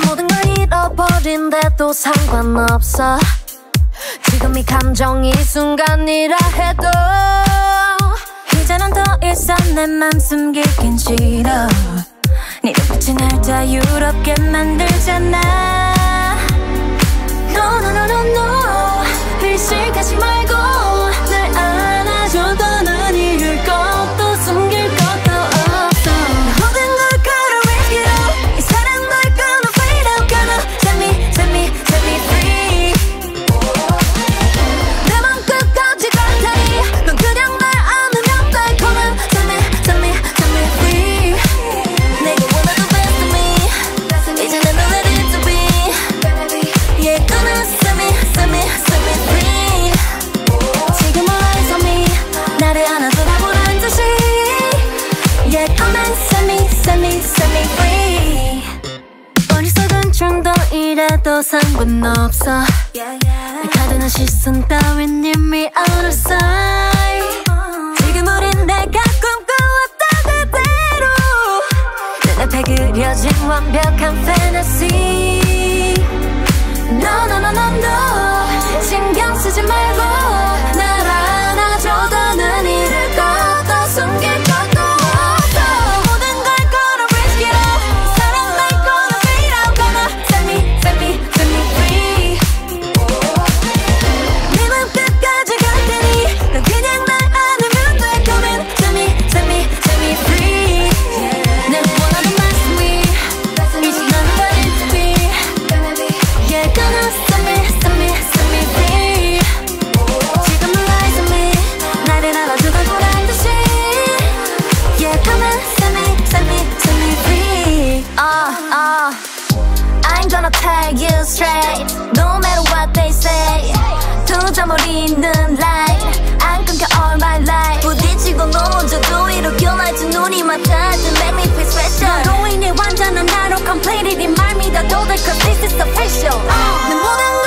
모든 걸 잃어버린데도 상관없어. 지금 이 감정이 순간이라 해도 이제는 더 이상 내 맘 숨기긴 싫어. 네 눈빛이 날 자유롭게 만들잖아. No no no no no 의식하지 말고 날 안아줘. 더는 잃을 것도 숨길 것도 없어. 모든 걸 걸어 risk it all. 이 사랑 널 gonna fade out. Gonna set me free. 내 맘 끝까지 갈 테니 넌 그냥 날 안으면 달콤한 set me free. 내가 원하는 best of me 이제 난 널 ready to be. Yeah gonna set me free. 지금 eyes on me 나를 안아주라고란 듯이. Yeah come and set me free. 어리석은 충동 이래도 상관없어. 날 가두는 시선 따윈 이미 out of sight. 지금 우린 내가 꿈꿔왔던 그대로 눈앞에 그려진 완벽한 fantasy. No no no no no 신경 쓰지 말고 날 안아줘. 더는 잃을 것도 숨길 것도 없어. 모든 걸 걸어 risk it all. 사랑 날 gonna fade out. Gonna set me free. 네 맘 끝까지 갈 테니 넌 그냥 날 안으면 돼. Come and set me free. 내 원하는 best of me 이제 난 ready to be. Yeah gonna set me free. 지금 eyes on me 나를 안아주라고란 듯이. Yeah come and set me free. I ain't gonna tell you straight no matter what they say. 두 점을 잇는 line 안 끊겨 all my life. 부딪히고 넘어져도 이렇게 날지 눈이 맞닿아 to make me feel special. 너로 인해 완전한 나로 completely 네 말 믿어도 돼 cause this is official. 내 모든